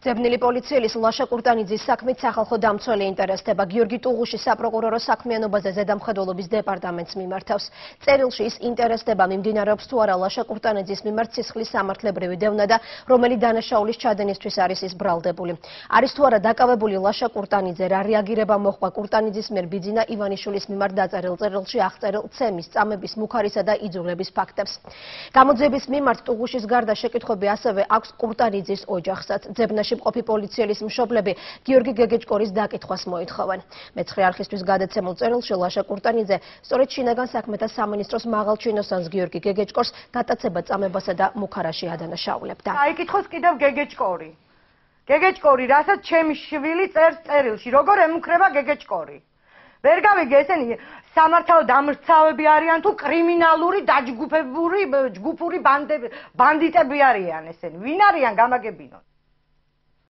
ძებნილი პოლიციელის ლაშა კურტანიძის საქმით სახალხო დამცველი ინტერესდება. გიორგი ტუღუში საპროკურორო საქმიანობაზე ზედამხედველობის დეპარტამენტს მიმართავს. წერილში ის ინტერესდება მიმდინარეობს თუ არა ლაშა კურტანიძის მიმართ სისხლის სამართლებრივი დევნა და რომელი დანაშაულის ჩადენისთვისაა არის ის ბრალდებული. არის თუ არა დაკავებული ლაშა კურტანიძე, რა რეაგირება მოჰყვა კურტანიძის მიერ ბიძინა ივანიშვილის მიმართ დაწერილ წერილში აღწერილ ცემის, წამების, მუქარისა და იძულების ფაქტებს. გამოძიების მიმართ ტუღუშის გარდა შეკითხვები ასევე აქვს კურტანიძის ოჯახსაც. ძებნაში მყოფი პოლიციელის მშობლები გიორგი გეგეჭკორის დაკითხვას მოითხოვენ. მეცხრე არხისთვის გადაცემულ წერილში ლაშა კურტანიძე სწორედ შინაგან საქმეთა სამინისტროს მაღალ ჩინოსანს გიორგი გეგეჭკორს გატაცება-წამებასა და მუქარაში ადანაშაულებდა. აიკითხოს კიდევ გეგეჭკორი. გეგეჭკორი, რასაც ჩემი შვილი წერს წერილში, როგორ ემუქრება გეგეჭკორი. ვერ გავიგე ესენი სამართალო დამრცავები არიან თუ კრიმინალური დაჯგუფებული ჯგუფური ბანდიტები არიან ესენი. ვინ არიან გამაგებინოთ?